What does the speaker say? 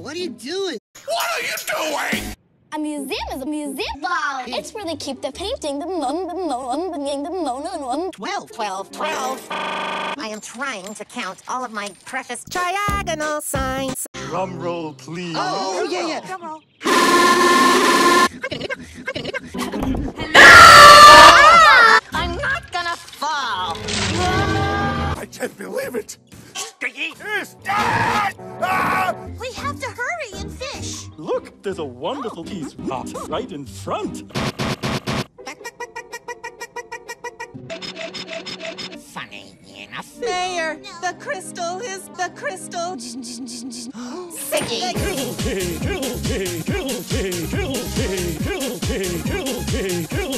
What are you doing? What are you doing? A museum is a museum. Wow. It's where they keep the painting, the 12. I am trying to count all of my precious triagonal signs. Drum roll, please. Oh, yeah. Drum roll. I'm not gonna fall. I can't believe it. Stinky is dead! Ah! We have to hurry and fish. Look, there's a wonderful piece right in front. Funny enough. Mayor, the crystal is the crystal. Sicky. Guilty, guilty, guilty, guilty, guilty, guilty, guilty.